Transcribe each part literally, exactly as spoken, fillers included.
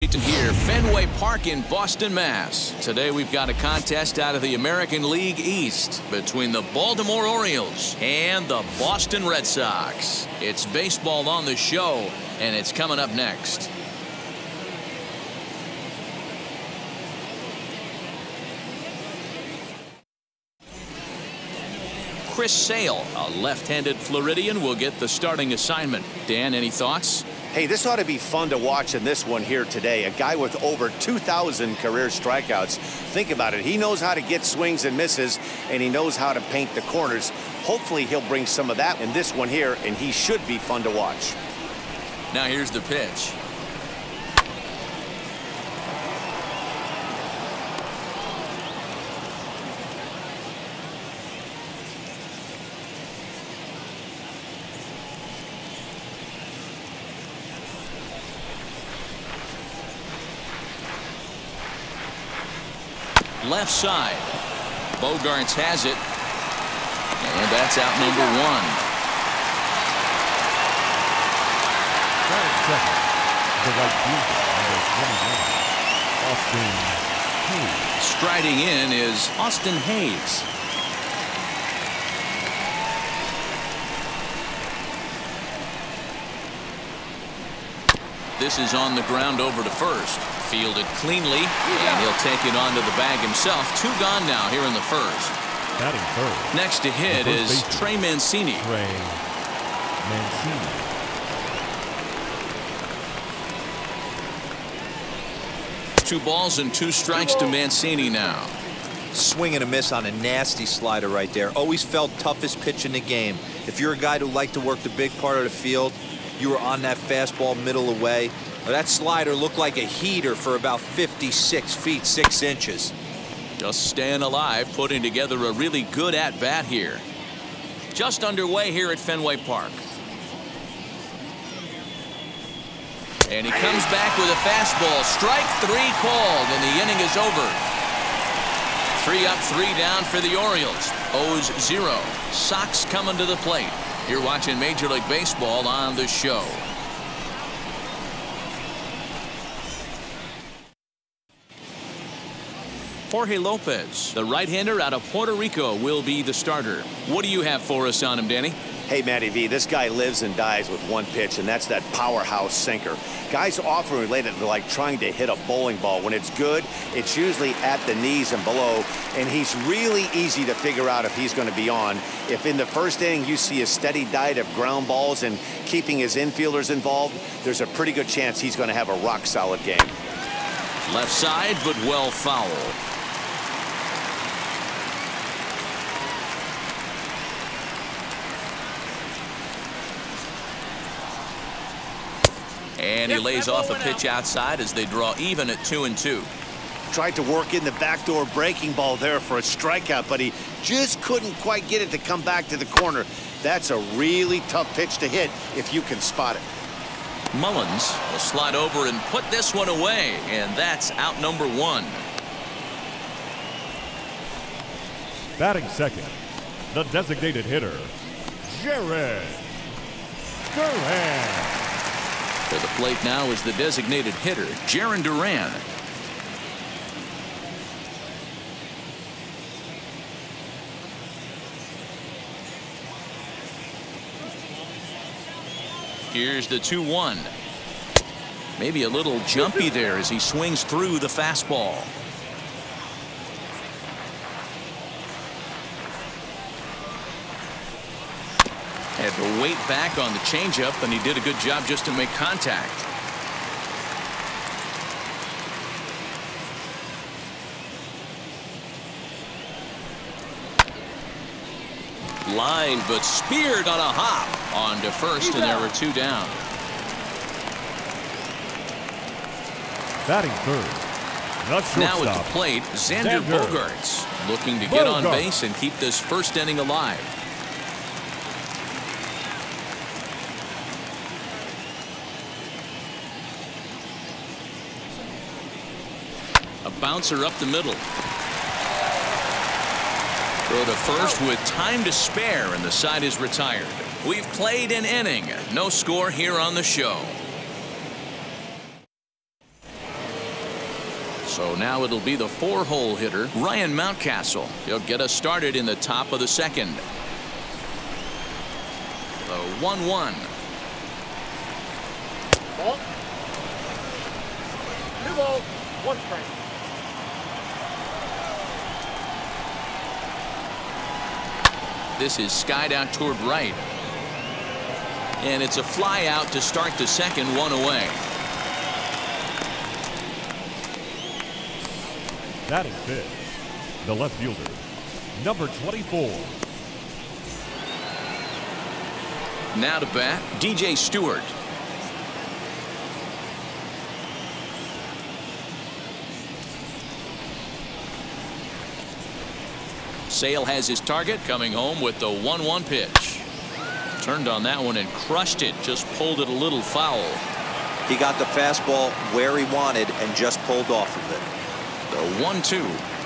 season here, Fenway Park in Boston, Mass. Today we've got a contest out of the American League East between the Baltimore Orioles and the Boston Red Sox. It's baseball on the show, and it's coming up next. Chris Sale, a left-handed Floridian, will get the starting assignment. Dan, any thoughts? Hey, this ought to be fun to watch in this one here today. A guy with over two thousand career strikeouts. Think about it. He knows how to get swings and misses, and he knows how to paint the corners. Hopefully, he'll bring some of that in this one here, and he should be fun to watch. Now here's the pitch. Left side. Bogaerts has it. And that's out number one. Striding in is Austin Hayes. This is on the ground over to first. Fielded cleanly, and he'll take it onto the bag himself. Two gone now here in the first. Batting third. Next to hit is Trey Mancini. Trey Mancini. Two balls and two strikes to Mancini now. Swing and a miss on a nasty slider right there. Always felt toughest pitch in the game. If you're a guy who liked to work the big part of the field, you were on that fastball middle away. That slider looked like a heater for about fifty-six feet, six inches. Just staying alive, putting together a really good at-bat here. Just underway here at Fenway Park. And he comes back with a fastball. Strike three called, and the inning is over. Three up, three down for the Orioles. O's zero. Sox coming to the plate. You're watching Major League Baseball on the show. Jorge Lopez, the right-hander out of Puerto Rico, will be the starter. What do you have for us on him, Danny? Hey, Matty V, this guy lives and dies with one pitch, and that's that powerhouse sinker. Guys often relate it to like trying to hit a bowling ball. When it's good, it's usually at the knees and below, and he's really easy to figure out if he's going to be on. If in the first inning you see a steady diet of ground balls and keeping his infielders involved, there's a pretty good chance he's going to have a rock-solid game. Left side, but well foul. And he lays off a pitch outside as they draw even at two and two. Tried to work in the backdoor breaking ball there for a strikeout, but he just couldn't quite get it to come back to the corner. That's a really tough pitch to hit if you can spot it. Mullins will slide over and put this one away, and that's out number one. Batting second, the designated hitter, Jarren Duran. To the plate now is the designated hitter, Jarren Duran. Here's the two one. Maybe a little jumpy there as he swings through the fastball. Had to wait back on the changeup, and he did a good job just to make contact. Line, but speared on a hop on to first, and there were two down. Batting third, the shortstop. Now at the plate, Xander Xander Bogaerts, looking to get on Bogaerts. base and keep this first inning alive. A bouncer up the middle. Throw to first with time to spare, and the side is retired. We've played an inning. No score here on the show. So now it'll be the four-hole hitter, Ryan Mountcastle. He'll get us started in the top of the second. The one one. Ball. Two balls, one strike. This is skied out toward right. And it's a fly out to start the second, one away. That is fifth. The left fielder, number twenty-four. Now to bat, D J Stewart. Sale has his target, coming home with the one one pitch. Turned on that one and crushed it, just pulled it a little foul. He got the fastball where he wanted and just pulled off of it. The one two.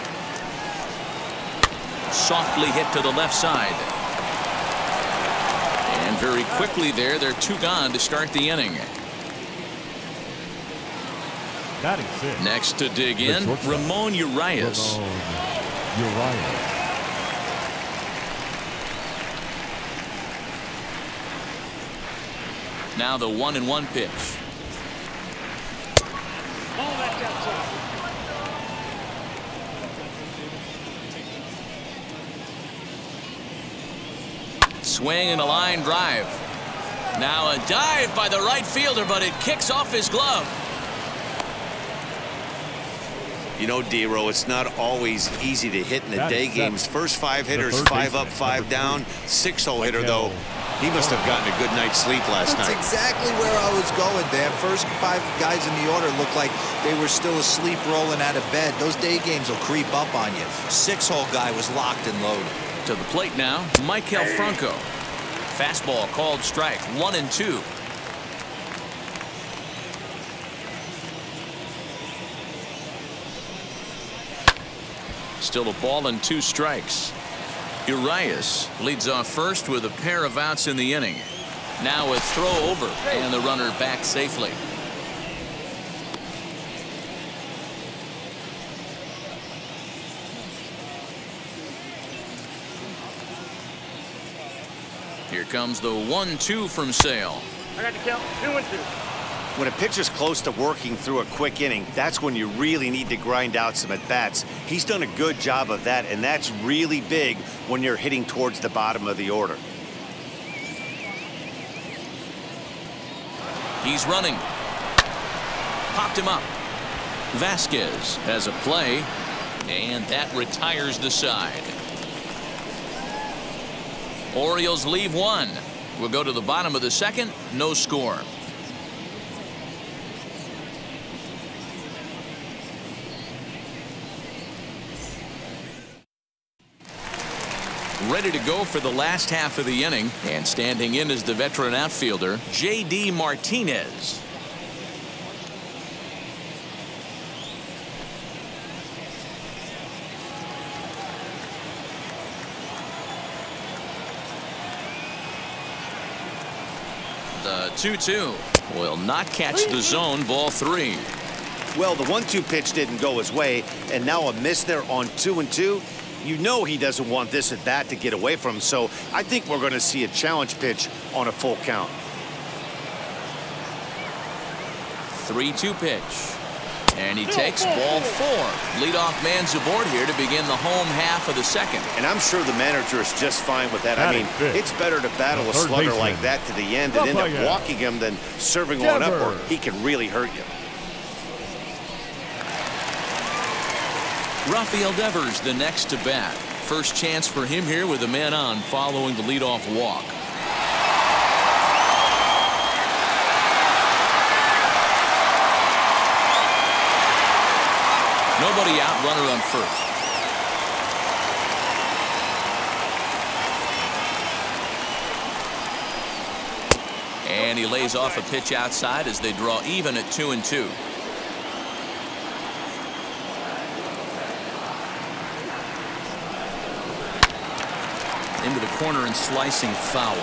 Softly hit to the left side. And very quickly there, they're two gone to start the inning. That is six. Next to dig in, Ramon Urias. Ramon Urias. Now the one and one pitch. Ball back outside. Swing and a line drive. Now a dive by the right fielder, but it kicks off his glove. You know, D-Row, it's not always easy to hit in the That day is games. seven. First five hitters, third five baseman, up, five number down. three. Six-hole hitter, Miguel. though, he must have gotten a good night's sleep last That's night. exactly where I was going, Dan. First five guys in the order looked like they were still asleep rolling out of bed. Those day games will creep up on you. Six-hole guy was locked and loaded. To the plate now, Maikel Franco. Fastball called strike, one and two. Still a ball and two strikes. Urias leads off first with a pair of outs in the inning. Now a throw over and the runner back safely. Here comes the one two from Sale. I got the count, two and two. When a pitcher's close to working through a quick inning, that's when you really need to grind out some at-bats. He's done a good job of that, and that's really big when you're hitting towards the bottom of the order. He's running. Popped him up. Vasquez has a play, and that retires the side. Orioles leave one. We'll go to the bottom of the second. No score. Ready to go for the last half of the inning, and standing in is the veteran outfielder, J D Martinez. The two two will not catch the zone, ball three. Well, the one two pitch didn't go his way, and now a miss there on two and two. You know he doesn't want this at bat to get away from him, so I think we're going to see a challenge pitch on a full count. three two pitch. And he takes ball four. Leadoff man's aboard here to begin the home half of the second. And I'm sure the manager is just fine with that. I mean, it's better to battle a slugger like that to the end and end up walking him than serving one up where he can really hurt you. Rafael Devers the next to bat. First chance for him here with a man on following the leadoff walk. Nobody out, runner on first. And he lays off a pitch outside as they draw even at two and two. Into the corner and slicing foul.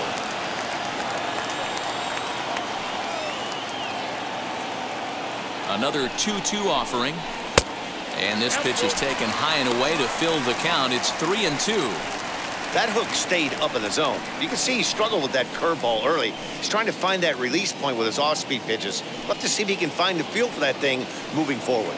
Another two two offering. And this pitch is taken high and away to fill the count. It's three and two. That hook stayed up in the zone. You can see he struggled with that curveball early. He's trying to find that release point with his off-speed pitches. We'll have to see if he can find the feel for that thing moving forward.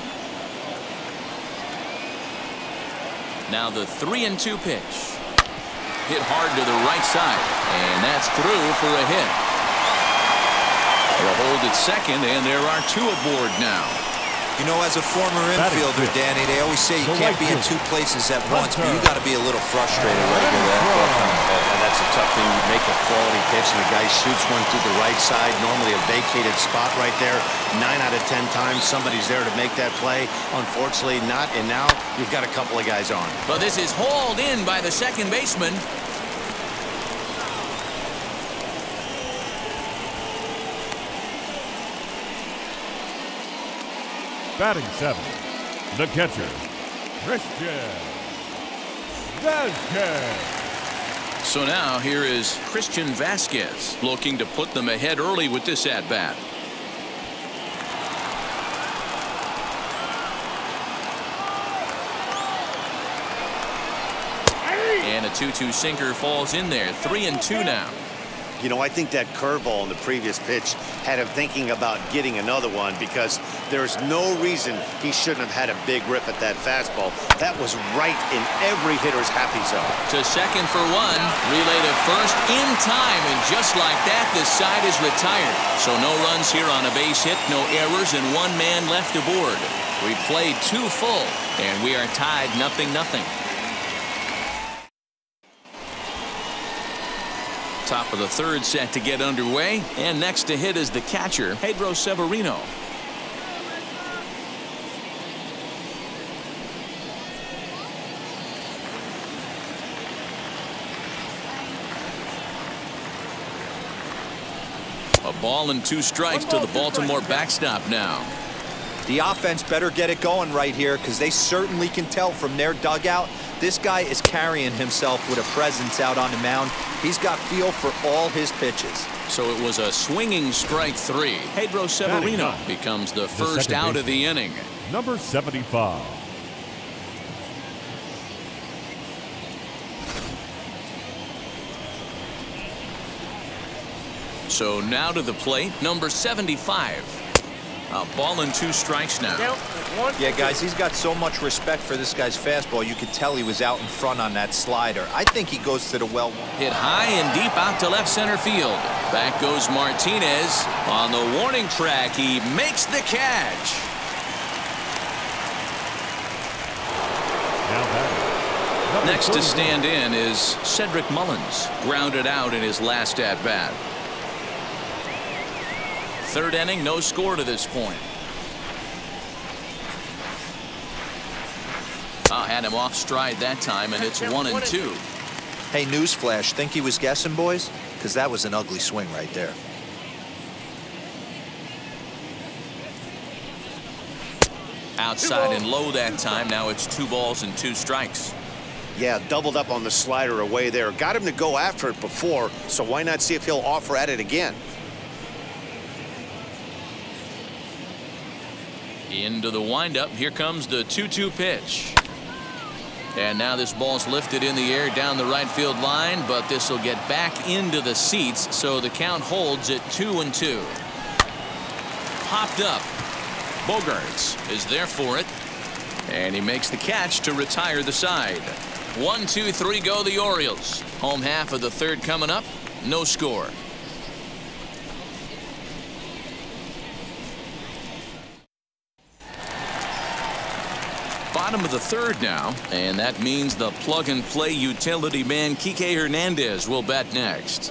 Now the three and two pitch. Hit hard to the right side. And that's through for a hit. They'll hold at second, and there are two aboard now. You know, as a former infielder, Danny, they always say you can't be in two places at once, but you got to be a little frustrated right here. Uh, that's a tough thing. You make a quality pitch, and the guy shoots one through the right side, normally a vacated spot right there. Nine out of ten times, somebody's there to make that play. Unfortunately, not, and now you've got a couple of guys on. But this is hauled in by the second baseman. Batting seven, the catcher, Christian Vazquez. So now here is Christian Vazquez looking to put them ahead early with this at-bat. And a two two sinker falls in there. Three and two now. You know, I think that curveball in the previous pitch had him thinking about getting another one, because there's no reason he shouldn't have had a big rip at that fastball. That was right in every hitter's happy zone. To second for one. Relay to first in time, and just like that, the side is retired. So no runs here on a base hit, no errors, and one man left aboard. We played two full, and we are tied nothing nothing. Top of the third set to get underway, and next to hit is the catcher, Pedro Severino. A ball and two strikes to the Baltimore backstop now. The offense better get it going right here, because they certainly can tell from their dugout this guy is carrying himself with a presence out on the mound. He's got feel for all his pitches. So it was a swinging strike three. Pedro Severino becomes the first out of the inning. Number seventy-five. So now to the plate, number seventy-five. A ball and two strikes now. Yeah, guys, he's got so much respect for this guy's fastball. You could tell he was out in front on that slider. I think he goes to the well. Hit high and deep out to left center field. Back goes Martinez. On the warning track, he makes the catch. Next to stand in is Cedric Mullins. Grounded out in his last at-bat. Third inning, no score to this point. Oh, had him off stride that time, and it's one and two. Hey, newsflash, think he was guessing, boys? Because that was an ugly swing right there. Outside and low that time. Now it's two balls and two strikes. Yeah, doubled up on the slider away there. Got him to go after it before, so why not see if he'll offer at it again? Into the windup. Here comes the two two pitch. And now this ball's lifted in the air down the right field line, but this will get back into the seats, so the count holds at two and two. Popped up. Bogaerts is there for it, and he makes the catch to retire the side. One, two, three go the Orioles. Home half of the third coming up. No score. Bottom of the third now, and that means the plug-and-play utility man Kike Hernandez will bat next.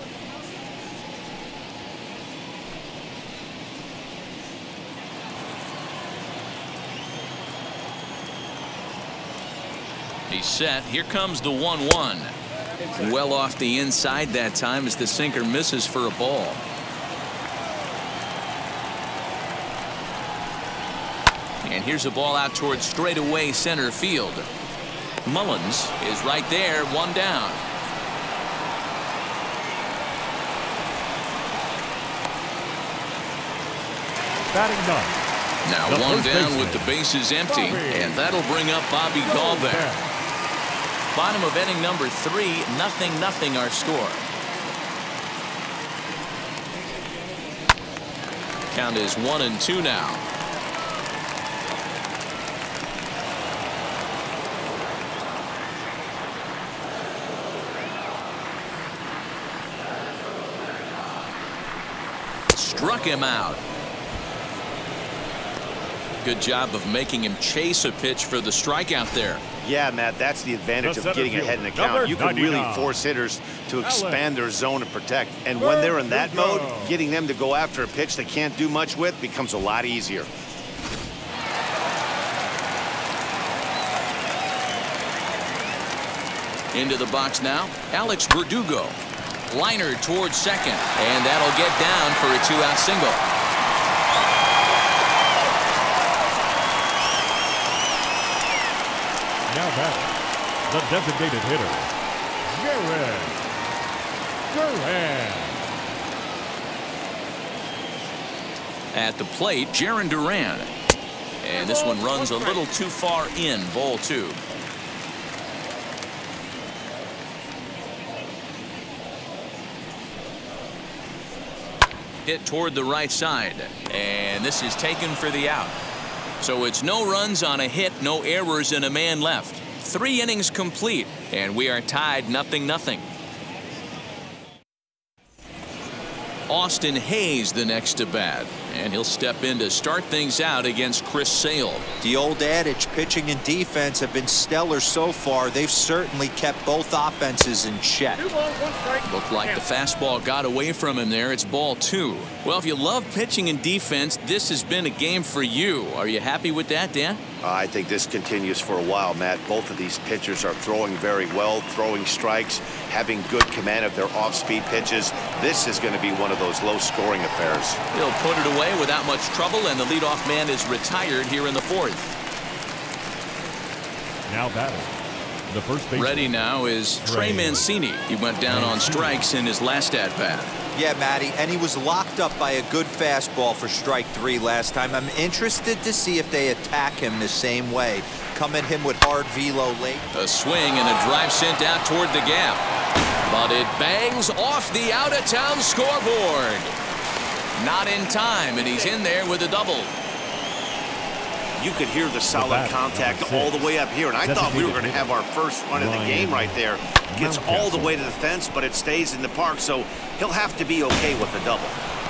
He's set. Here comes the one one. Well off the inside that time as the sinker misses for a ball. And here's a ball out towards straightaway center field. Mullins is right there, one down. Batting ninth, Now The one first down baseman, with the bases empty, Bobby and that'll bring up Bobby Dahlbeck. Bottom of inning number three, nothing, nothing our score. Count is one and two now. Struck him out. Good job of making him chase a pitch for the strikeout there. Yeah, Matt, that's the advantage The of getting center ahead in the field, count. You can really ninety-nine. force hitters to expand Alex their zone and protect. And when they're in that Verdugo. mode, getting them to go after a pitch they can't do much with becomes a lot easier. Into the box now, Alex Verdugo. Liner towards second, and that'll get down for a two-out single. Now batting, the designated hitter, Jarren Duran. At the plate, Jarren Duran. And this one runs a little too far in, ball two. Hit toward the right side, and this is taken for the out. So it's no runs on a hit, no errors, and a man left. Three innings complete, and we are tied nothing nothing. Austin Hayes the next to bat, and he'll step in to start things out against Chris Sale. The old adage, pitching and defense have been stellar so far. They've certainly kept both offenses in check. Two balls, one strike. Looked like the fastball got away from him there. It's ball two. Well, if you love pitching and defense, this has been a game for you. Are you happy with that, Dan? Uh, I think this continues for a while, Matt. Both of these pitchers are throwing very well, throwing strikes, having good command of their off-speed pitches. This is going to be one of those low-scoring affairs. He'll put it away without much trouble, and the leadoff man is retired here in the fourth. Now batting, the first baseman. Ready now is Trey Mancini. He went down on strikes in his last at-bat. Yeah, Matty, and he was locked up by a good fastball for strike three last time. I'm interested to see if they attack him the same way. Come at him with hard velo late. A swing and a drive sent out toward the gap. But it bangs off the out-of-town scoreboard. Not in time, and he's in there with a double. You could hear the solid bat, contact six. all the way up here, and I thought we were going to Designated have our first run of the Ryan game right there. Gets all the Mountcastle. way to the fence, but it stays in the park, so he'll have to be okay with the double.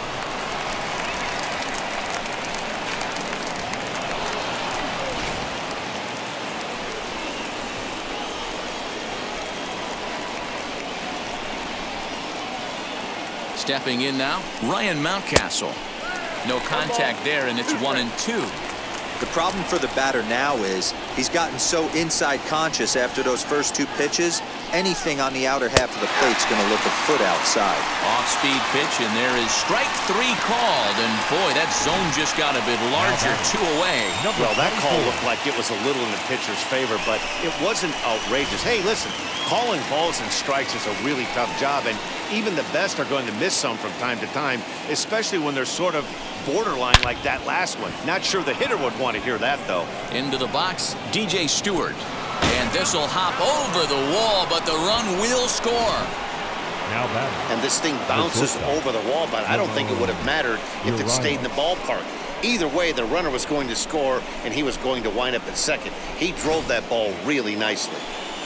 Stepping in now, Ryan Mountcastle. No contact there, and it's one and two. The problem for the batter now is he's gotten so inside conscious after those first two pitches, anything on the outer half of the plate's going to look a foot outside. Off-speed pitch, and there is strike three called. And boy, that zone just got a bit larger, two away. Well, that call looked like it was a little in the pitcher's favor, but it wasn't outrageous. Hey, listen, calling balls and strikes is a really tough job, and even the best are going to miss some from time to time, especially when they're sort of borderline like that last one. Not sure the hitter would want to hear that, though. Into the box, D J Stewart. And this will hop over the wall, but the run will score. Now batting, And this thing bounces over the wall, but I don't think it would have mattered if it stayed in the ballpark. Either way, the runner was going to score, and he was going to wind up at second. He drove that ball really nicely.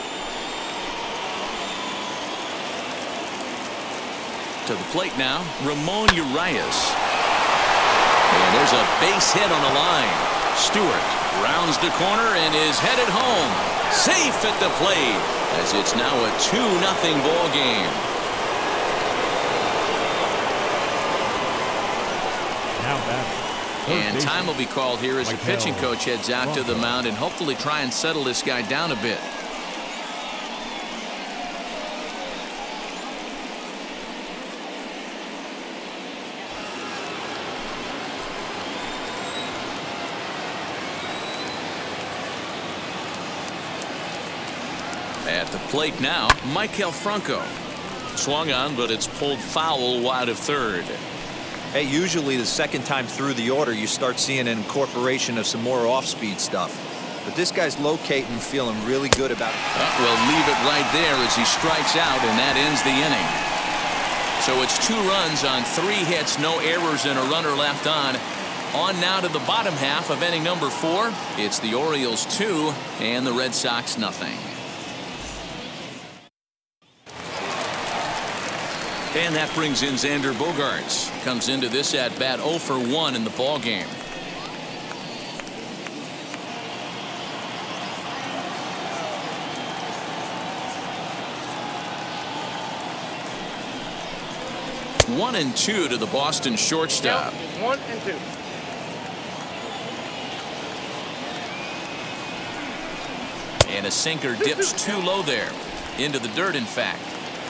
To the plate now, Ramon Urias. And there's a base hit on the line. Stewart rounds the corner and is headed home. Safe at the plate, as it's now a two nothing ball game. now batting. Third And baseman, time will be called here as the Michael pitching coach heads out to the Blanco. mound and hopefully try and settle this guy down a bit. At the plate now, Maikel Franco. Swung on, but it's pulled foul wide of third. Hey, usually the second time through the order, you start seeing an incorporation of some more off-speed stuff. But this guy's locating, feeling really good about it. Uh, we'll leave it right there as he strikes out, and that ends the inning. So it's two runs on three hits, no errors, and a runner left on. On now to the bottom half of inning number four. It's the Orioles two and the Red Sox nothing. And that brings in Xander Bogaerts. Comes into this at bat oh for one in the ball game. One and two to the Boston shortstop. Count one and two. And a sinker dips too low there. Into the dirt, in fact.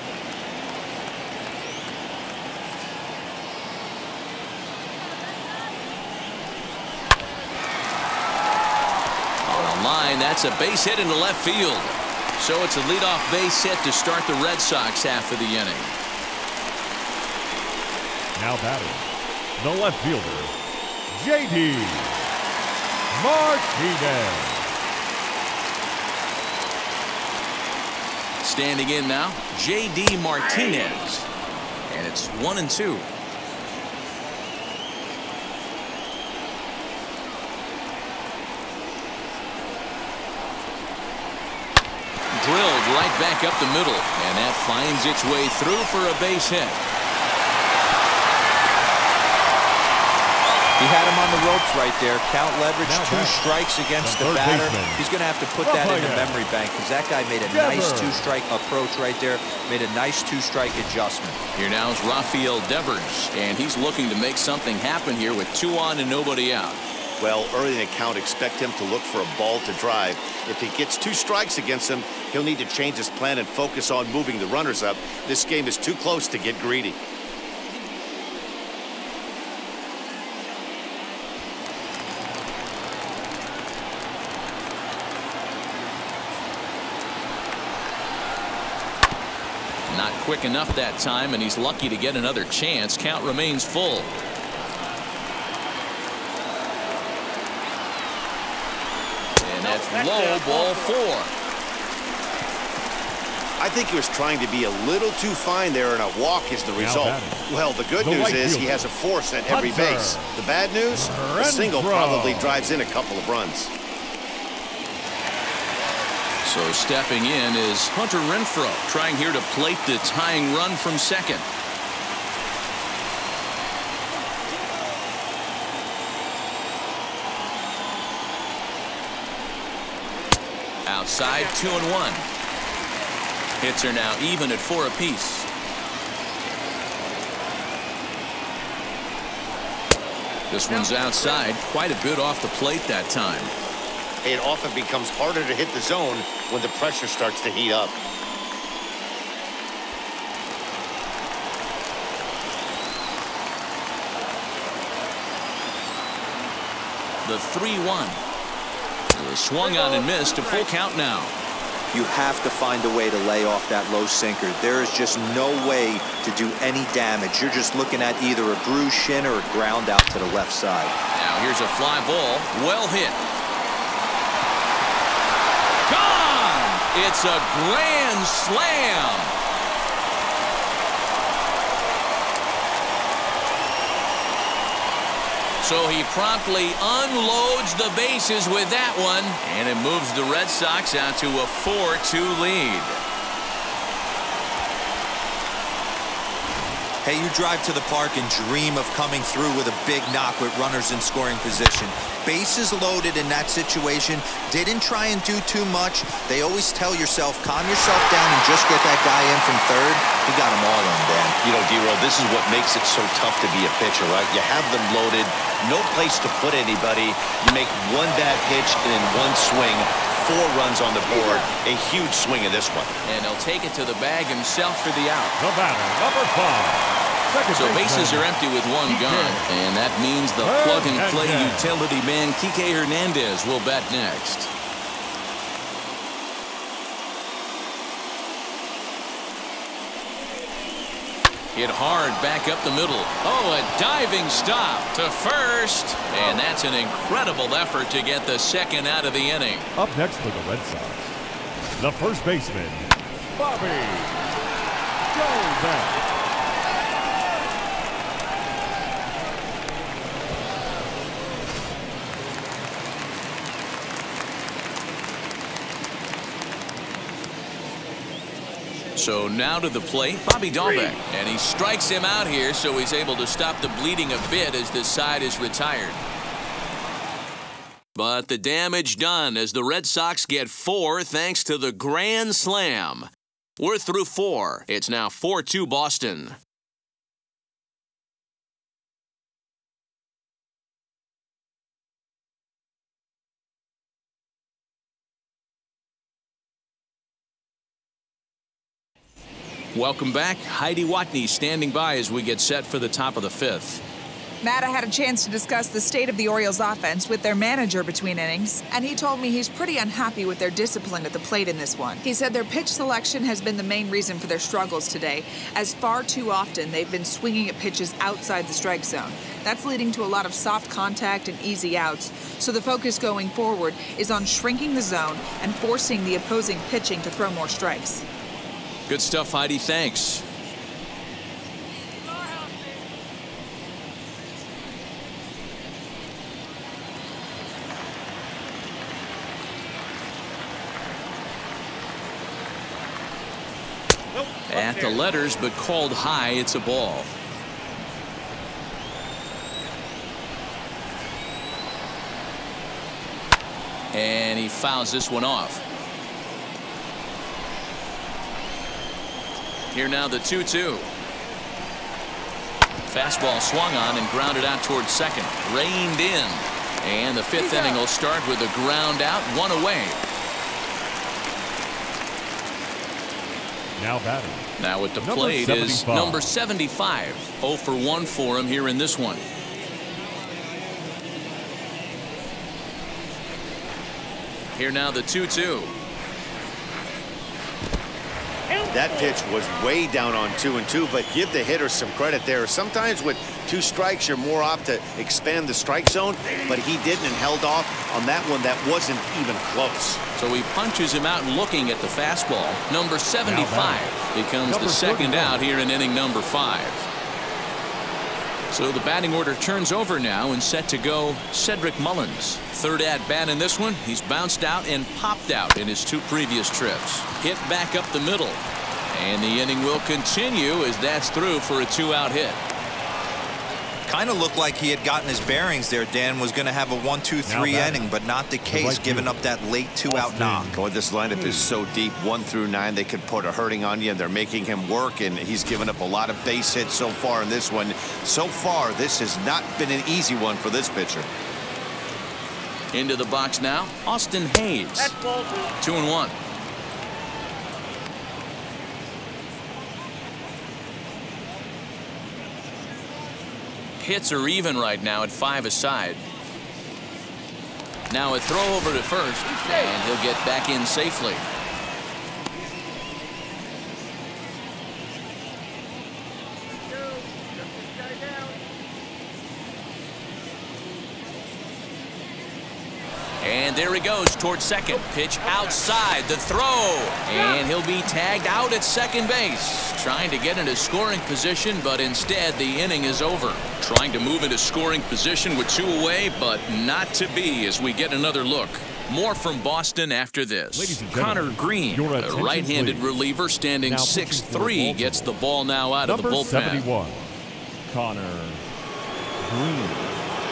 Line, that's a base hit into left field. So it's a leadoff base hit to start the Red Sox half of the inning. Now batting, the left fielder, J D Martinez. Standing in now, J D Martinez. And it's one and two. Drilled right back up the middle, and that finds its way through for a base hit. He had him on the ropes right there. Count leverage, Now two back, strikes against the the, third batter. baseman, He's going to have to put that in the Rafael memory bank because that guy made a Devers. nice two-strike approach right there. Made a nice two-strike adjustment. Here now is Rafael Devers, and he's looking to make something happen here with two on and nobody out. Well, early in the count, expect him to look for a ball to drive. If he gets two strikes against him, he'll need to change his plan and focus on moving the runners up. This game is too close to get greedy. Not quick enough that time, and he's lucky to get another chance. Count remains full. And that's low, ball four. I think he was trying to be a little too fine there, and a walk is the result. batting, Well, the good the news right is he fielder, has a force at every Hunter base. The bad news, a single Renfroe. probably drives in a couple of runs. So stepping in is Hunter Renfroe, trying here to plate the tying run from second. Outside, two and one. Hits are now even at four apiece. This one's outside, quite a bit off the plate that time. It often becomes harder to hit the zone when the pressure starts to heat up. The three one. Swung on and missed. A full count now. You have to find a way to lay off that low sinker. There is just no way to do any damage. You're just looking at either a bruised shin or a ground out to the left side. Now here's a fly ball. Well hit. Gone! It's a grand slam. So he promptly unloads the bases with that one, and it moves the Red Sox out to a four two lead. Hey, you drive to the park and dream of coming through with a big knock with runners in scoring position. Bases loaded in that situation. Didn't try and do too much. They always tell yourself, calm yourself down and just get that guy in from third. He got them all in, Dan. You know, D-Roll, this is what makes it so tough to be a pitcher, right? You have them loaded, no place to put anybody. You make one bad pitch and in one swing, four runs on the board. A huge swing in this one. And he'll take it to the bag himself for the out. The batter, number five. Second So bases baseman, are empty with one Kike gone, and that means the plug-and-play utility man Kike Hernandez will bat next. Hit hard back up the middle. Oh, a diving stop to first. And that's an incredible effort to get the second out of the inning. Up next for the Red Sox, the first baseman, Bobby Dalbec. So now to the plate, Bobby Dalbec. And he strikes him out here, so he's able to stop the bleeding a bit as this side is retired. But the damage done as the Red Sox get four thanks to the grand slam. We're through four. It's now four two Boston. Welcome back. Heidi Watney standing by as we get set for the top of the fifth. Matt, I had a chance to discuss the state of the Orioles offense with their manager between innings, and he told me he's pretty unhappy with their discipline at the plate in this one. He said their pitch selection has been the main reason for their struggles today, as far too often they've been swinging at pitches outside the strike zone. That's leading to a lot of soft contact and easy outs, so the focus going forward is on shrinking the zone and forcing the opposing pitching to throw more strikes. Good stuff, Heidi. Thanks. At the letters, but called high. It's a ball. And he fouls this one off. Here now the two two. Fastball swung on and grounded out towards second. Reined in. And the fifth inning will start with a ground out, one away. Now batting. Now at the Number plate is seventy-five. number seventy-five. oh for one for him here in this one. Here now the two two. That pitch was way down on two and two, but give the hitter some credit there. Sometimes with two strikes, you're more apt to expand the strike zone, but he didn't and held off on that one that wasn't even close. So he punches him out looking at the fastball. Number seventy-five becomes Number the second forty-one. out here in inning number five. So the batting order turns over now and set to go Cedric Mullins. Third at bat in this one. He's bounced out and popped out in his two previous trips. Hit back up the middle. And the inning will continue as that's through for a two-out hit. Kind of looked like he had gotten his bearings there. Dan was going to have a one two three inning, but not the case, right giving field. up that late two-out knock. Boy, this lineup is so deep, one through nine, they could put a hurting on you, and they're making him work, and he's given up a lot of base hits so far in this one. So far, this has not been an easy one for this pitcher. Into the box now, Austin Hayes. That's ball two. Two and one. Hits are even right now at five aside. Now a throw over to first, and he'll get back in safely. And there he goes towards second. Pitch outside the throw. And he'll be tagged out at second base. Trying to get into scoring position, but instead the inning is over. Trying to move into scoring position with two away, but not to be as we get another look. More from Boston after this. Ladies and gentlemen, Connor Green, your a attention, right-handed please. reliever standing Now six pitching for three, Baltimore. gets the ball now out Number of the bullpen. seventy-one, Connor Green.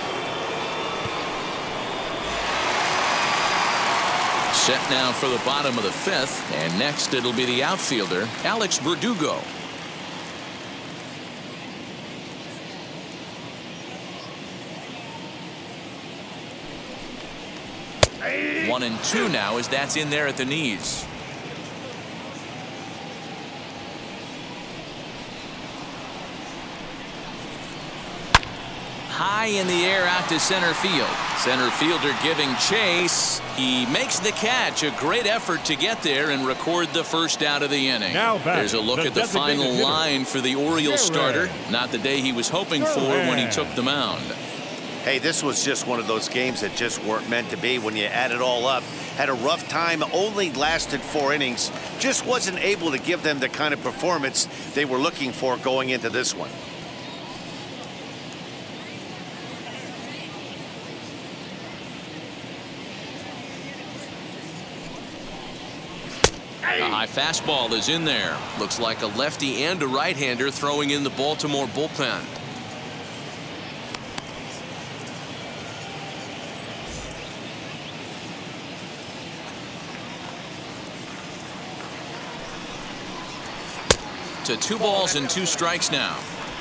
Set now for the bottom of the fifth, and next it'll be the outfielder, Alex Verdugo. One and two now as that's in there at the knees. high in the air out to center field. Center fielder giving chase. He makes the catch. A great effort to get there and record the first out of the inning. Now back, There's a look the at the final designated hitter, line for the Orioles starter. Not the day he was hoping for when he took the mound. Hey, this was just one of those games that just weren't meant to be when you add it all up. Had a rough time, only lasted four innings. Just wasn't able to give them the kind of performance they were looking for going into this one. A high fastball is in there. Looks like a lefty and a right-hander throwing in the Baltimore bullpen. To two balls and two strikes now.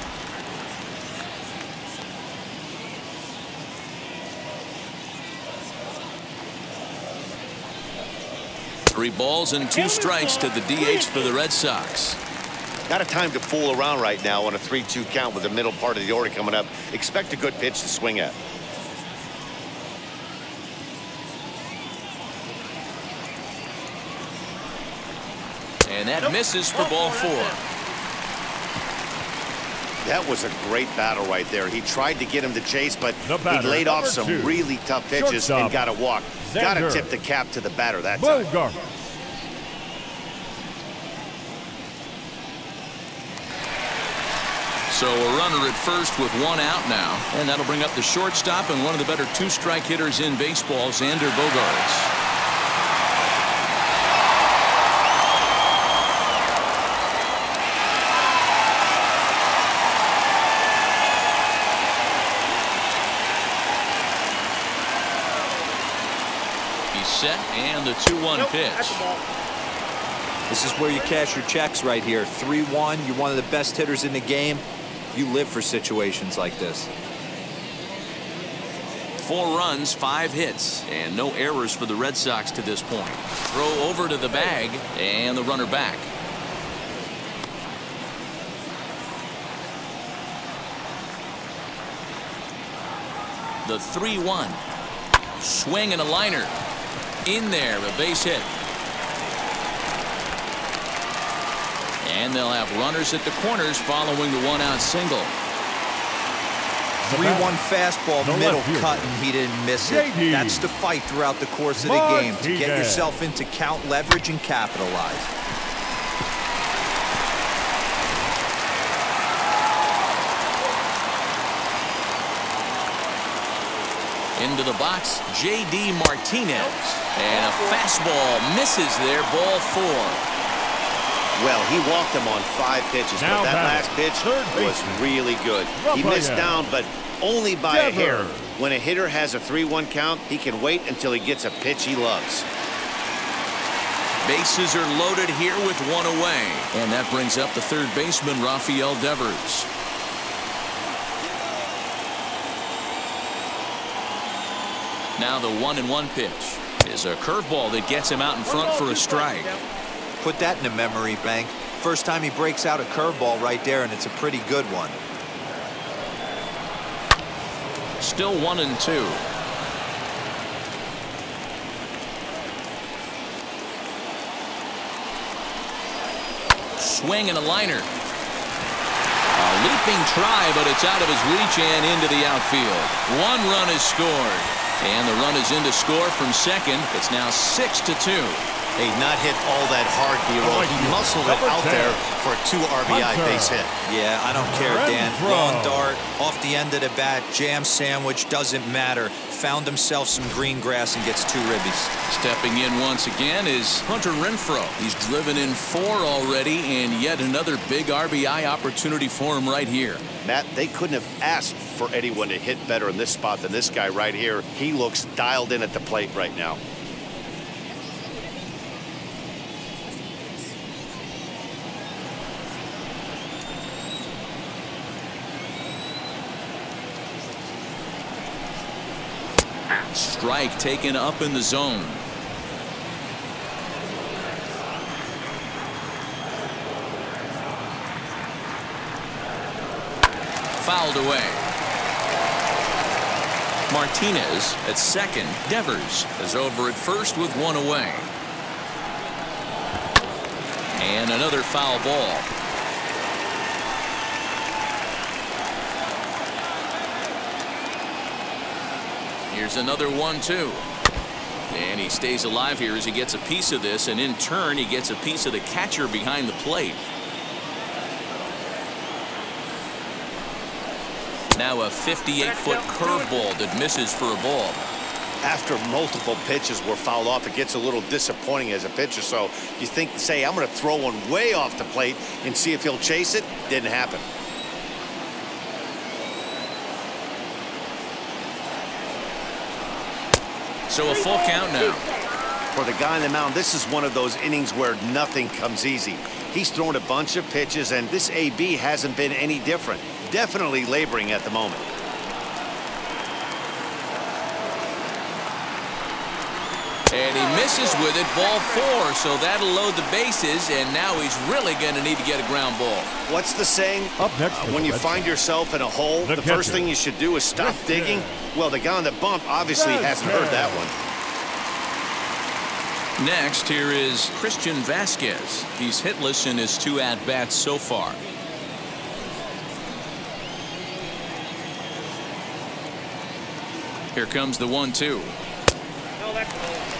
Three balls and two strikes to the D H for the Red Sox. Not a time to fool around right now on a three two count with the middle part of the order coming up. Expect a good pitch to swing at. And that misses for ball four. That was a great battle right there. He tried to get him to chase, but batter, he laid off number some two. really tough pitches Shortstop, and got a walk. Got to Xander tip the cap to the batter that time. Bogart. So a runner at first with one out now. And that'll bring up the shortstop and one of the better two-strike hitters in baseball, Xander Bogaerts. Set and the two one Nope, pitch. that's a ball. This is where you cash your checks right here. three one. You're one of the best hitters in the game. You live for situations like this. Four runs, five hits, and no errors for the Red Sox to this point. Throw over to the bag, and the runner back. The three one. Swing and a liner. In there, a base hit. And they'll have runners at the corners following the one-out single. three one fastball, The middle left fielder, cut, and he didn't miss it. J D. That's the fight throughout the course of the game, to get Martinez. yourself into count leverage and capitalize. Into the box, J D Martinez. And a fastball misses there, ball four. Well, he walked him on five pitches, Now but that batting, last pitch third was baseman, really good. He Rafael missed down, but only by a Devers. hair. When a hitter has a three one count, he can wait until he gets a pitch he loves. Bases are loaded here with one away. And that brings up the third baseman, Rafael Devers. Now the one and one pitch is a curveball that gets him out in front for a strike. Put that in a memory bank. First time he breaks out a curveball right there, and it's a pretty good one. Still one and two. Swing and a liner. A leaping try, but it's out of his reach and into the outfield. One run is scored. And the run is in to score from second. It's now six to two. Hey, not hit all that hard, B-roll. He muscled it Number out ten. there for a two R B I Hunter. base hit. Yeah, I don't care, Dan. Renfroe. Long dart, off the end of the bat, jam sandwich, doesn't matter. Found himself some green grass and gets two ribbies. Stepping in once again is Hunter Renfroe. He's driven in four already, and yet another big R B I opportunity for him right here. Matt, they couldn't have asked for anyone to hit better in this spot than this guy right here. He looks dialed in at the plate right now. Strike taken up in the zone. Fouled away. Martinez at second. Devers is over at first with one away. And another foul ball. Here's another one two. And he stays alive here as he gets a piece of this, and in turn he gets a piece of the catcher behind the plate. Now a fifty-eight foot curveball that misses for a ball. After multiple pitches were fouled off, it gets a little disappointing as a pitcher. So you think, say, I'm going to throw one way off the plate and see if he'll chase it. Didn't happen. So a full count now. For the guy on the mound, this is one of those innings where nothing comes easy. He's thrown a bunch of pitches, and this A B hasn't been any different. Definitely laboring at the moment. And he misses with it, ball four, so that'll load the bases, and now he's really going to need to get a ground ball. What's the saying? Up next, Uh, when you find yourself in a hole, the, the first thing you should do is stop digging. Well, the guy on the bump obviously hasn't heard that one. Next, here is Christian Vasquez. He's hitless in his two at-bats so far. Here comes the one two. No, that's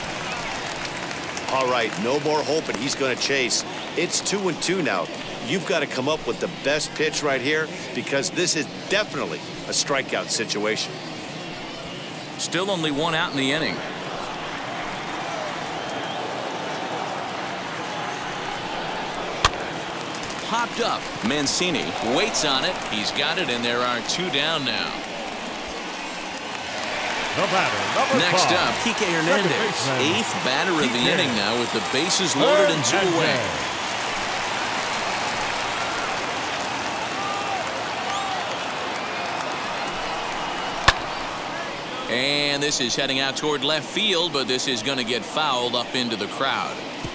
All right, no more hoping he's going to chase. It's two and two now. You've got to come up with the best pitch right here, because this is definitely a strikeout situation. Still only one out in the inning. Popped up. Mancini waits on it. He's got it, and there are two down now. The batter, number Next five. up, Kike Hernandez, eighth batter of the Kike. inning now with the bases loaded and two away. And this is heading out toward left field, but this is going to get fouled up into the crowd.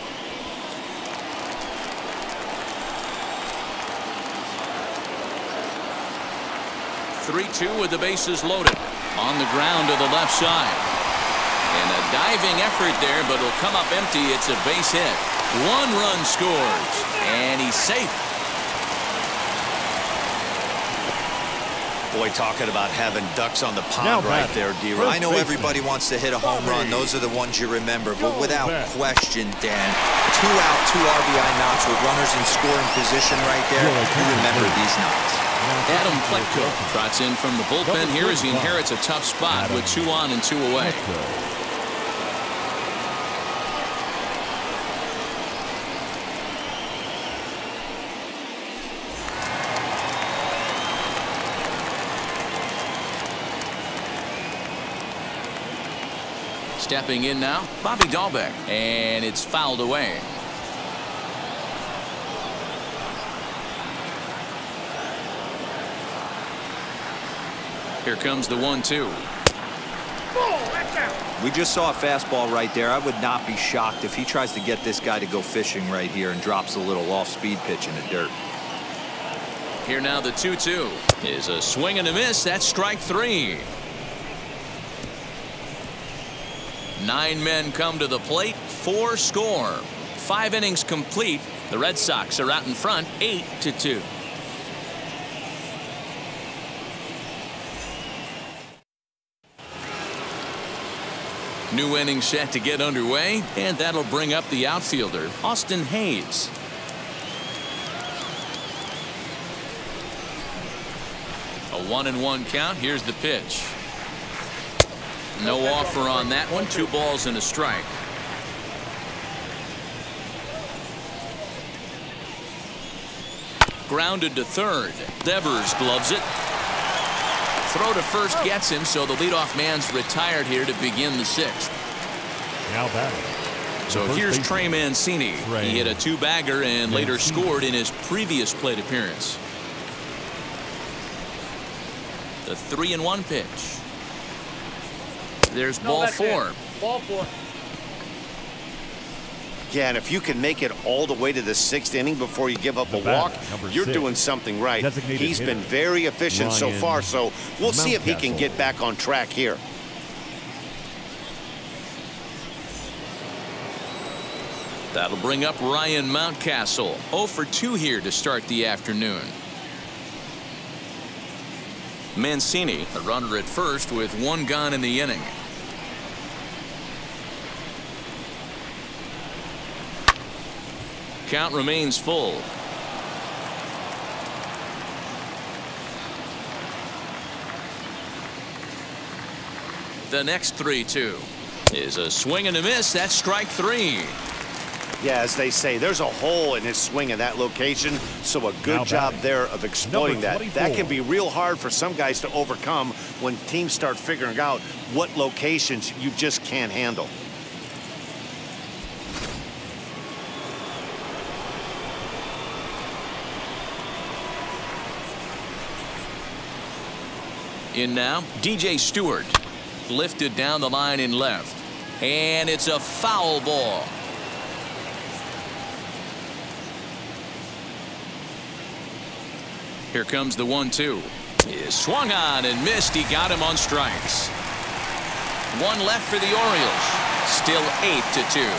three two with the bases loaded. On the ground to the left side. And a diving effort there, but it'll come up empty. It's a base hit. One run scores, and he's safe. Boy, talking about having ducks on the pond Now right batting, there, D. first I know baseman. everybody wants to hit a home run. Those are the ones you remember. But without back. question, Dan, two out, two R B I knocks with runners in scoring position right there. You remember these knocks. Adam Plutko trots in from the bullpen here as he inherits a tough spot with two on and two away. Stepping in now, Bobby Dahlbeck, and it's fouled away. Here comes the one two. We just saw a fastball right there. I would not be shocked if he tries to get this guy to go fishing right here and drops a little off-speed pitch in the dirt. Here now the two two is a swing and a miss. That's strike three. Nine men come to the plate, four score. Five innings complete. The Red Sox are out in front, eight to two. New inning set to get underway, and that'll bring up the outfielder, Austin Hayes. A one and one count. Here's the pitch. No offer on that one. Two balls and a strike. Grounded to third. Devers gloves it. Throw to first gets him, so the leadoff man's retired here to begin the sixth. Now batting. So here's Trey Mancini. He hit a two-bagger and later scored in his previous plate appearance. The three and one pitch. There's ball four. Ball four. Yeah, and if you can make it all the way to the sixth inning before you give up The a walk, batter, you're six, doing something right. He's hitter, been very efficient so Ryan far, so we'll see if he can Mountcastle. get back on track here. That'll bring up Ryan Mountcastle. oh for two here to start the afternoon. Mancini, a runner at first with one gone in the inning. Count remains full. The next three two is a swing and a miss. That's strike three. Yeah, as they say, there's a hole in his swing in that location, so a good Now job batting, there of exploiting that. number That can twenty-four. be real hard for some guys to overcome when teams start figuring out what locations you just can't handle. In now, D J Stewart. Lifted down the line in left. And it's a foul ball. Here comes the one two. Is swung on and missed. He got him on strikes. One left for the Orioles. Still eight to two.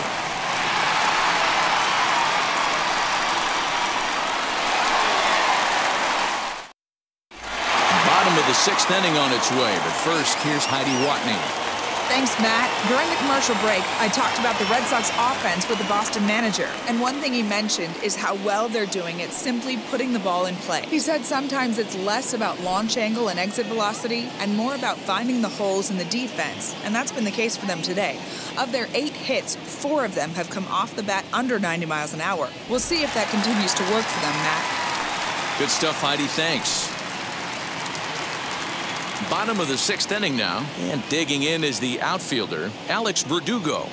Bottom of the sixth inning on its way, but first here's Heidi Watney. Thanks, Matt. During the commercial break, I talked about the Red Sox offense with the Boston manager. And one thing he mentioned is how well they're doing at simply putting the ball in play. He said sometimes it's less about launch angle and exit velocity and more about finding the holes in the defense. And that's been the case for them today. Of their eight hits, four of them have come off the bat under ninety miles an hour. We'll see if that continues to work for them, Matt. Good stuff, Heidi. Thanks. Bottom of the sixth inning now, and digging in is the outfielder, Alex Verdugo.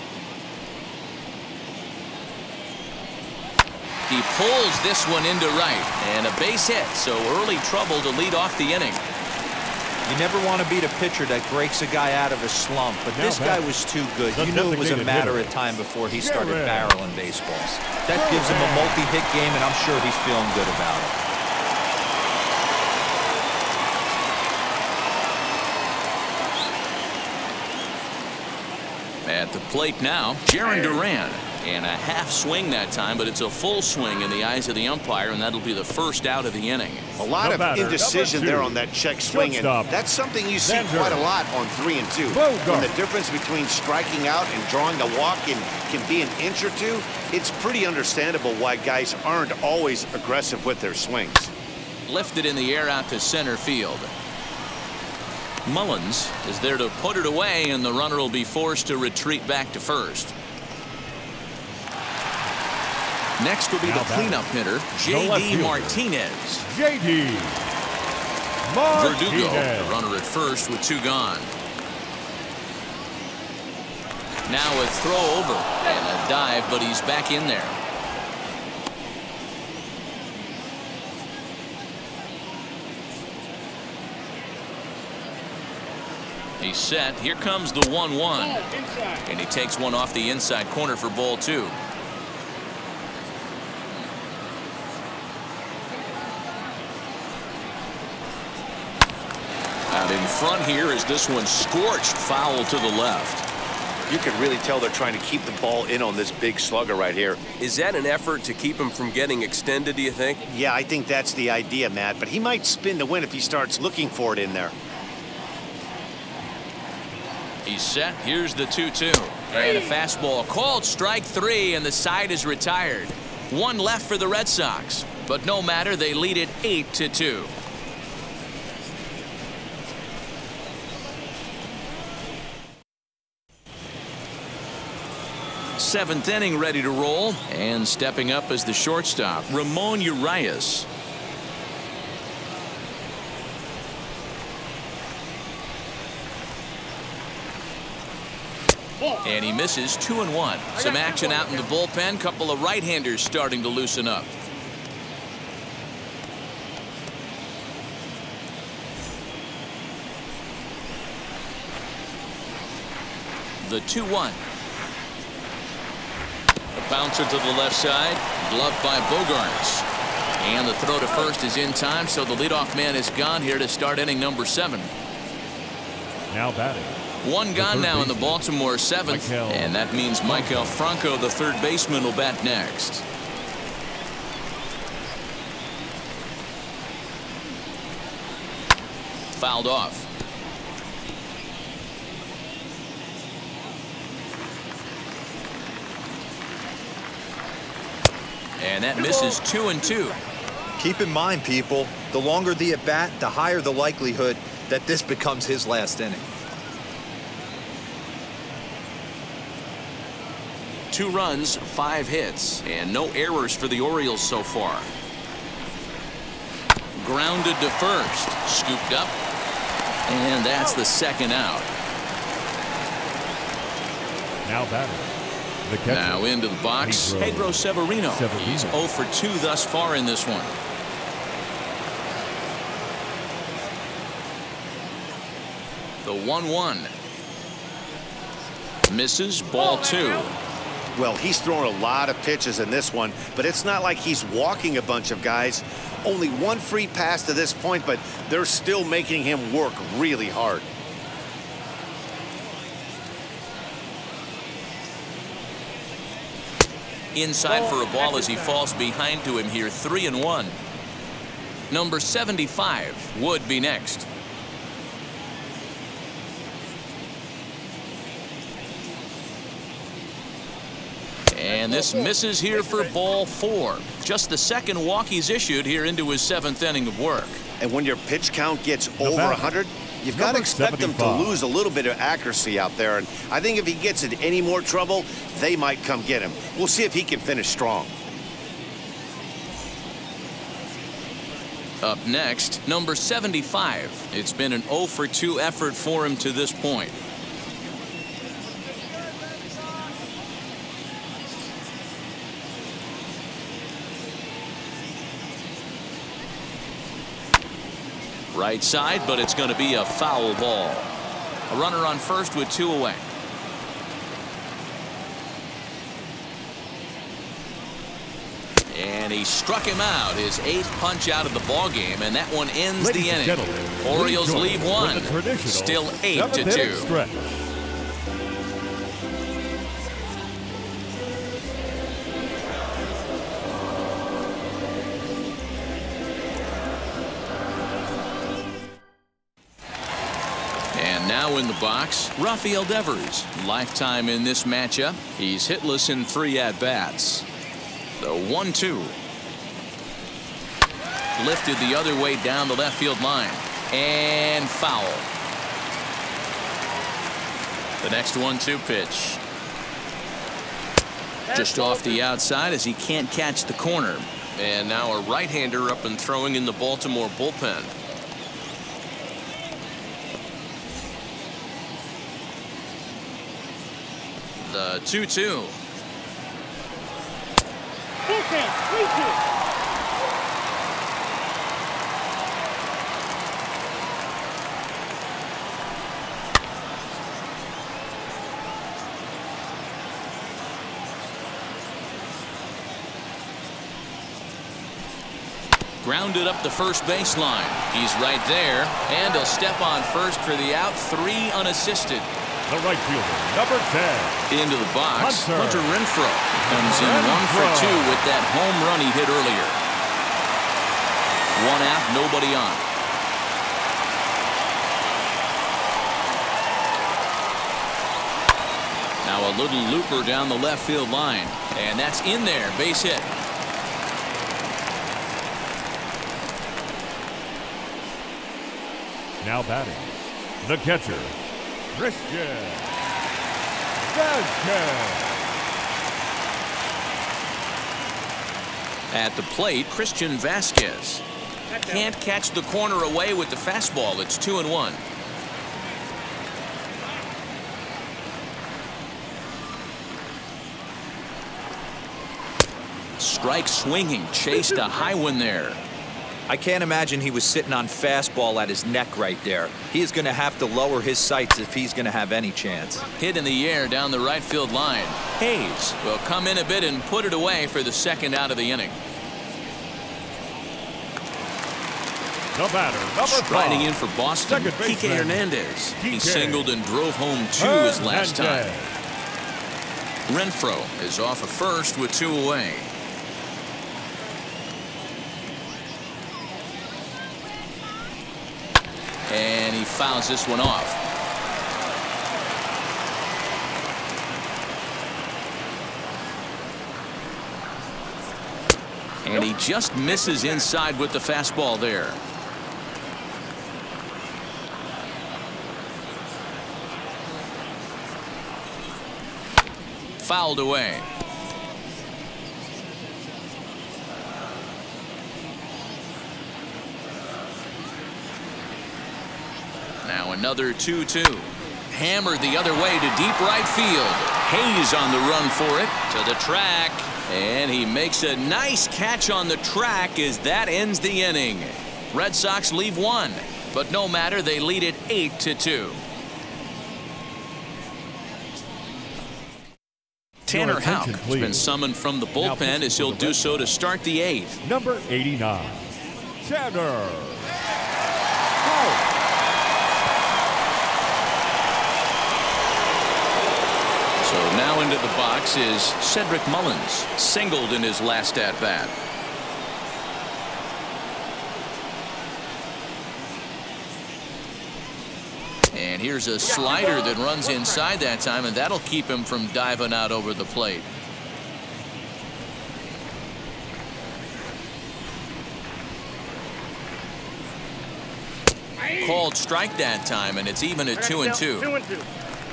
He pulls this one into right, and a base hit, so early trouble to lead off the inning. You never want to beat a pitcher that breaks a guy out of a slump, but Now this guy batting, was too good. the You knew it was a designated matter hitter, of time before he started Garrett. barreling baseballs. That gives him a multi-hit game, and I'm sure he's feeling good about it. At the plate now, Jaron Duran. And a half swing that time, but it's a full swing in the eyes of the umpire, and that'll be the first out of the inning. A lot The of batter, indecision number two, there on that check swing, and shortstop, that's something you see Vander. quite a lot on three and two. Bogart. When the difference between striking out and drawing the walk can, can be an inch or two, it's pretty understandable why guys aren't always aggressive with their swings. Lifted in the air out to center field. Mullins is there to put it away, and the runner will be forced to retreat back to first. Next will be Now the cleanup hitter, J left D fielder. Martinez. J D Verdugo, Martinez. the runner at first with two gone. Now a throw over and a dive, but he's back in there. He's set. Here comes the one one. And he takes one off the inside corner for ball two. Out in front here is this one scorched foul to the left. You can really tell they're trying to keep the ball in on this big slugger right here. Is that an effort to keep him from getting extended, do you think? Yeah, I think that's the idea, Matt, but he might spin to win if he starts looking for it in there. He's set. Here's the two two. And a fastball called strike three, and the side is retired. One left for the Red Sox. But no matter, they lead it eight to two. Seventh inning ready to roll, and stepping up as the shortstop, Ramon Urias. And he misses two and one. Some action out in the bullpen. Couple of right-handers starting to loosen up. The two one. A bouncer to the left side, gloved by Bogaerts. And the throw to first is in time, so the leadoff man is gone here to start inning number seven. Now batting. One gone now in the Baltimore seventh, and that means Maikel Franco, the third baseman, will bat next. Fouled off. And that misses two and two. Keep in mind, people, the longer the at bat, the higher the likelihood that this becomes his last inning. Two runs, five hits, and no errors for the Orioles so far. Grounded to first, scooped up, and that's the second out. Now batting. The catcher. Now into the box, Pedro, Pedro Severino. Severino. He's oh for two thus far in this one. The one one. Misses, ball two. Well, he's throwing a lot of pitches in this one, but it's not like he's walking a bunch of guys. Only one free pass to this point, but they're still making him work really hard. Inside for a ball as he falls behind to him here, three and one. Number seventy-five would be next. And this misses here for ball four. Just the second walk he's issued here into his seventh inning of work. And when your pitch count gets over one hundred, you've got to expect them to lose a little bit of accuracy out there. And I think if he gets in any more trouble, they might come get him. We'll see if he can finish strong. Up next, number seventy-five. It's been an oh for two effort for him to this point. Right side, but it's going to be a foul ball. A runner on first with two away. And he struck him out, his eighth punch out of the ball game, and that one ends Ladies the and inning. gentlemen, Orioles lead one, still eight to two. Stretch. And now in the box, Rafael Devers. Lifetime in this matchup. He's hitless in three at-bats. The one two. Lifted the other way down the left field line. And foul. The next one two pitch. Just off the outside as he can't catch the corner. And now a right-hander up and throwing in the Baltimore bullpen. The two two. Grounded up the first baseline. He's right there, and he'll step on first for the out. Three unassisted. The right fielder, number ten. Into the box, Hunter, Hunter Renfroe comes in one for two with that home run he hit earlier. One out, nobody on. Now a little looper down the left field line, and that's in there, base hit. Now batting, the catcher, Christian Vázquez. At the plate, Christian Vázquez. Can't catch the corner away with the fastball. It's two and one. Strike swinging, chased a high one there. I can't imagine he was sitting on fastball at his neck right there. He is going to have to lower his sights if he's going to have any chance. Hit in the air down the right field line. Hayes will come in a bit and put it away for the second out of the inning. The batter, number Striding five. in for Boston, Kike Hernandez. He singled and drove home two his last time. Renfroe is off of first with two away. And he fouls this one off. And he just misses inside with the fastball there. Fouled away. Now another two two. Hammered the other way to deep right field. Hayes on the run for it to the track. And he makes a nice catch on the track as that ends the inning. Red Sox leave one, but no matter, they lead it eight to two. Tanner Houck has been summoned from the bullpen as he'll do so to start the eighth. Number eighty-nine, Tanner Houck. So now into the box is Cedric Mullins, singled in his last at bat. And here's a slider that runs inside that time, and that'll keep him from diving out over the plate. Called strike that time, and it's even at two and two. Two and two.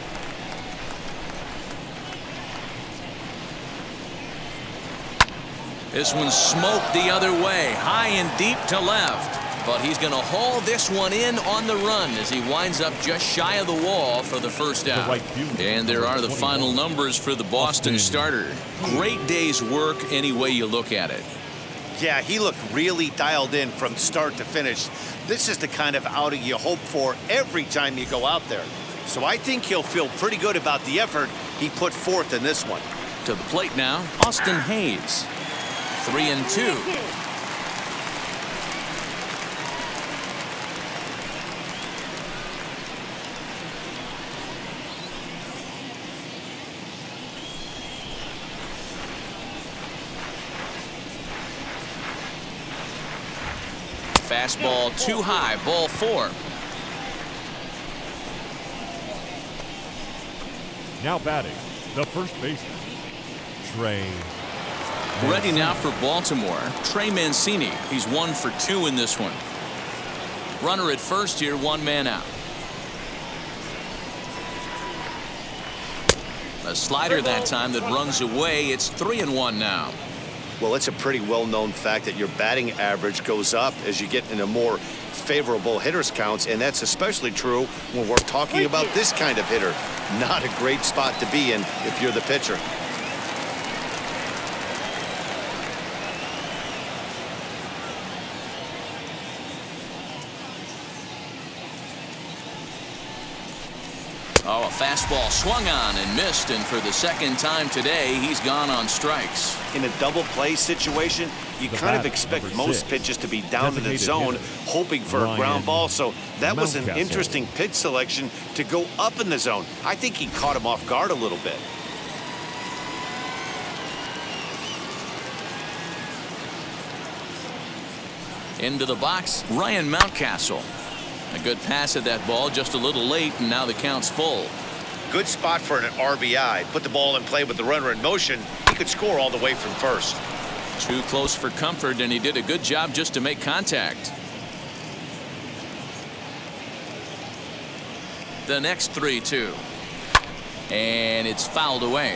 This one smoked the other way, high and deep to left. But he's going to haul this one in on the run as he winds up just shy of the wall for the first out. The right field. And there are the final numbers for the Boston starter. Great day's work any way you look at it. Yeah, he looked really dialed in from start to finish. This is the kind of outing you hope for every time you go out there. So I think he'll feel pretty good about the effort he put forth in this one. To the plate now, Austin Hayes. Three and two. Fastball too high, ball four. Now batting, the first baseman, Trey. Ready now for Baltimore, Trey Mancini. He's one for two in this one. Runner at first here, one man out. A slider that time that runs away. It's three and one now. Well, it's a pretty well-known fact that your batting average goes up as you get into more favorable hitters counts, and that's especially true when we're talking about this kind of hitter. Not a great spot to be in if you're the pitcher. Oh, a fastball swung on and missed, and for the second time today, he's gone on strikes. In a double play situation, you The kind of batter, expect number most six, pitches to be down to the designated zone, hitter, hoping for a Ryan ground ball. So that was an Mountcastle. interesting pitch selection to go up in the zone. I think he caught him off guard a little bit. Into the box, Ryan Mountcastle. A good pass at that ball, just a little late, and now the count's full. Good spot for an R B I. Put the ball in play with the runner in motion. He could score all the way from first. Too close for comfort, and he did a good job just to make contact. The next three two. And it's fouled away.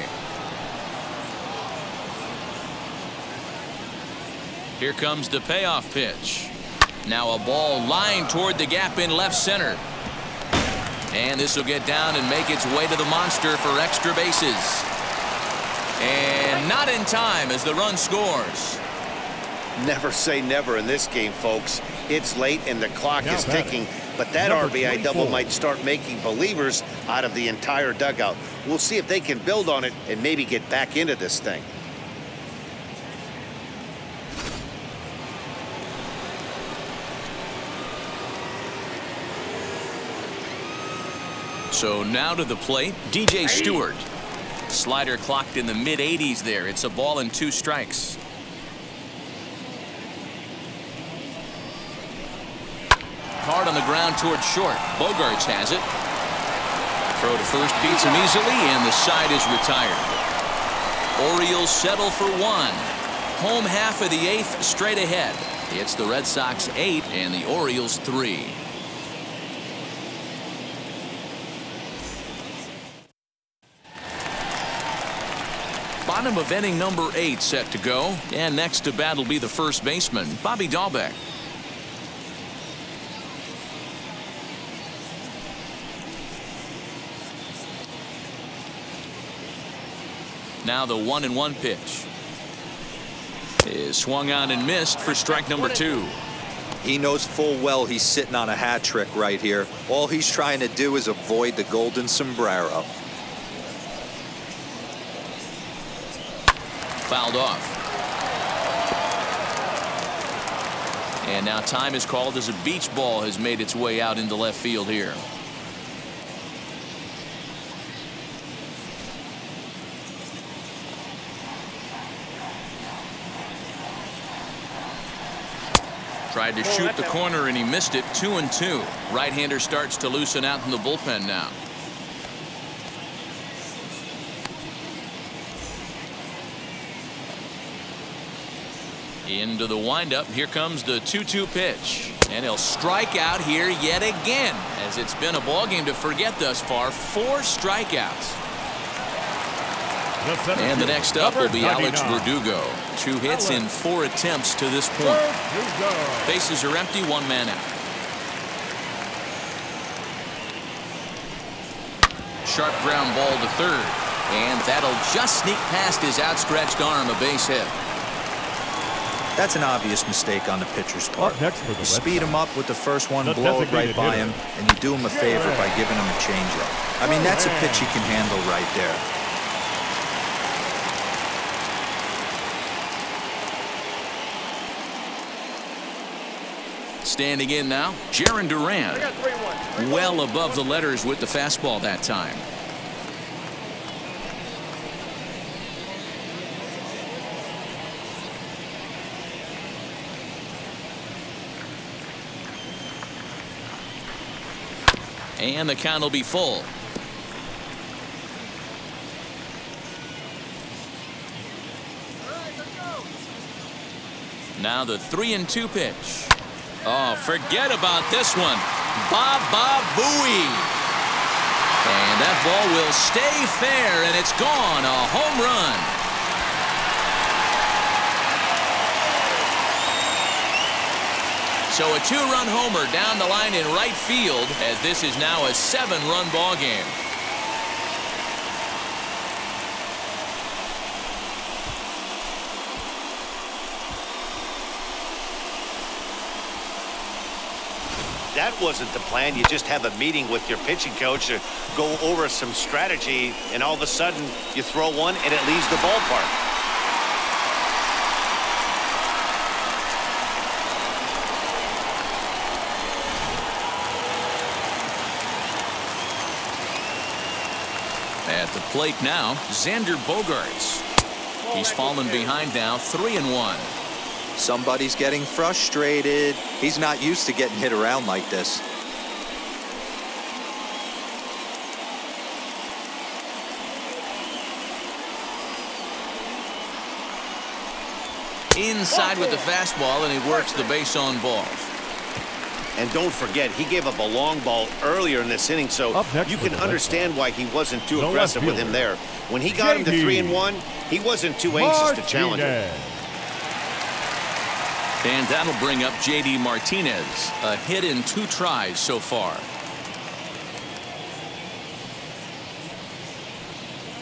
Here comes the payoff pitch. Now a ball lined toward the gap in left center. And this will get down and make its way to the monster for extra bases. And not in time as the run scores. Never say never in this game, folks. It's late and the clock Now is batting, ticking, but that number R B I double twenty-four. might start making believers out of the entire dugout. We'll see if they can build on it and maybe get back into this thing. So now to the plate, D J Stewart. Slider clocked in the mid eighties there. It's a ball and two strikes. Hard on the ground towards short. Bogarts has it. Throw to first beats him easily, and the side is retired. Orioles settle for one. Home half of the eighth straight ahead. It's the Red Sox eight and the Orioles three. Bottom of inning number eight set to go, and next to bat will be the first baseman, Bobby Dahlbeck. Now the one and one pitch is swung on and missed for strike number two. He knows full well he's sitting on a hat trick right here. All he's trying to do is avoid the golden sombrero. Fouled off. And now time is called as a beach ball has made its way out into left field here. Tried to shoot the corner and he missed it. Two and two. Right-hander starts to loosen out in the bullpen now. Into the windup. Here comes the two two pitch. And he'll strike out here yet again, as it's been a ball game to forget thus far. Four strikeouts. And the next up will be Alex Verdugo. Two hits in four attempts to this point. Bases are empty, one man out. Sharp ground ball to third. And that'll just sneak past his outstretched arm, a base hit. That's an obvious mistake on the pitcher's part. Up next for the You Red speed Sox, him up with the first one, the blow it right designated by hitter. him, and you do him a favor by giving him a changeup. I mean, that's a pitch he can handle right there. Standing in now, Jarren Duran. Well above the letters with the fastball that time. And the count will be full. Now the three and two pitch. Oh, forget about this one. Baba Booey. And that ball will stay fair, and it's gone. A home run. So a two-run homer down the line in right field, as this is now a seven-run ball game. That wasn't the plan. You just have a meeting with your pitching coach to go over some strategy, and all of a sudden you throw one and it leaves the ballpark. At the plate now, Xander Bogarts. He's fallen behind now, three and one. Somebody's getting frustrated. He's not used to getting hit around like this. Inside with the fastball, and he works the base on balls. And don't forget, he gave up a long ball earlier in this inning, so Up next you for can the Red understand why he wasn't too The aggressive left with him fielder, there. When he got him to J D three and one, he wasn't too anxious to challenge him. Martinez. And that'll bring up J D Martinez. A hit in two tries so far.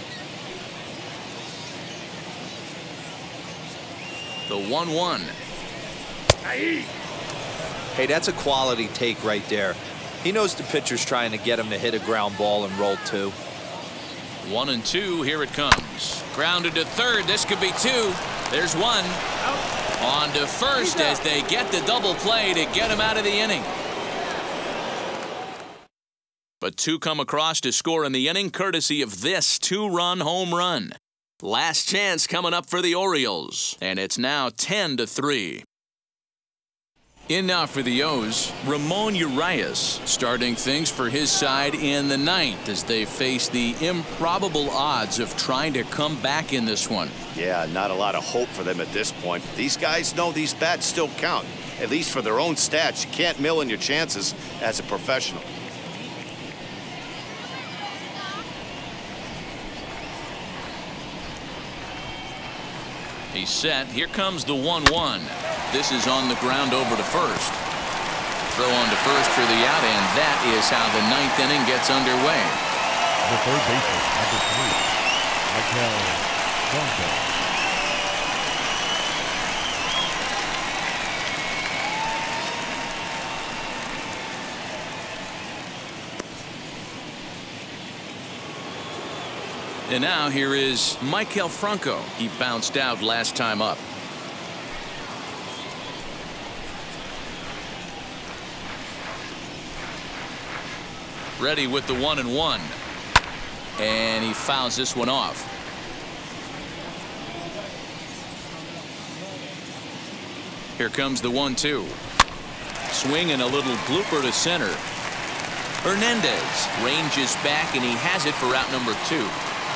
The one one. Hey, that's a quality take right there. He knows the pitcher's trying to get him to hit a ground ball and roll two. One and two, here it comes. Grounded to third, this could be two. There's one. On to first as they get the double play to get him out of the inning. But two come across to score in the inning, courtesy of this two-run home run. Last chance coming up for the Orioles, and it's now ten to three. In now for the O's, Ramon Urias starting things for his side in the ninth as they face the improbable odds of trying to come back in this one. Yeah, not a lot of hope for them at this point. These guys know these bats still count, at least for their own stats. You can't mill in your chances as a professional. He's set. Here comes the one one. This is on the ground over to first. Throw on to first for the out, and that is how the ninth inning gets underway. The third baseman, number three, Maikel Franco. And now here is Maikel Franco. He bounced out last time up. Ready with the one and one. And he fouls this one off. Here comes the one two. Swing and a little blooper to center. Hernandez ranges back and he has it for out number two.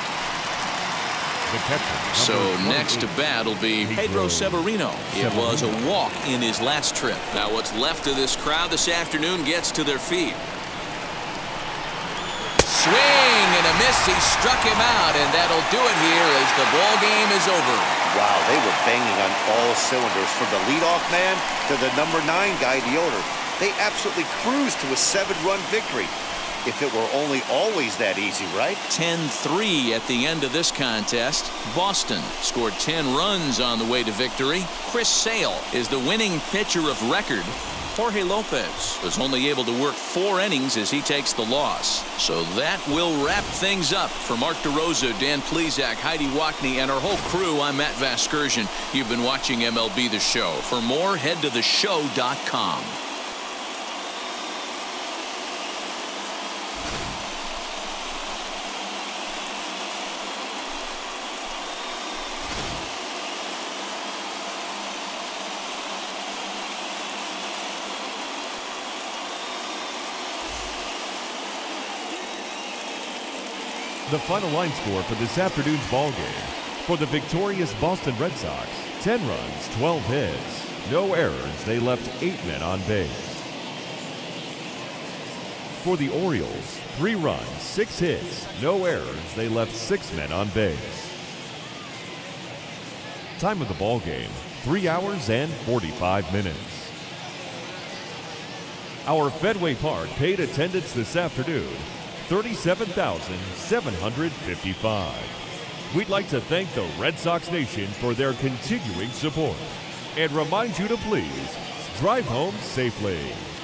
The catcher, So next to bat will be Pedro Severino. It was a walk in his last trip. Now what's left of this crowd this afternoon gets to their feet. Swing and a miss. He struck him out, and that'll do it here as the ball game is over. Wow, they were banging on all cylinders from the leadoff man to the number nine guy, Yoder. They absolutely cruised to a seven-run victory. If it were only always that easy, right? ten three at the end of this contest. Boston scored ten runs on the way to victory. Chris Sale is the winning pitcher of record. Jorge Lopez was only able to work four innings as he takes the loss. So that will wrap things up. For Mark DeRosa, Dan Plesac, Heidi Wackney, and our whole crew, I'm Matt Vasgersian. You've been watching M L B The Show. For more, head to the show dot com. The final line score for this afternoon's ball game. For the victorious Boston Red Sox, ten runs, twelve hits. No errors, they left eight men on base. For the Orioles, three runs, six hits. No errors, they left six men on base. Time of the ball game, three hours and forty-five minutes. Our Fenway Park paid attendance this afternoon, thirty-seven thousand seven hundred fifty-five. We'd like to thank the Red Sox Nation for their continuing support and remind you to please drive home safely.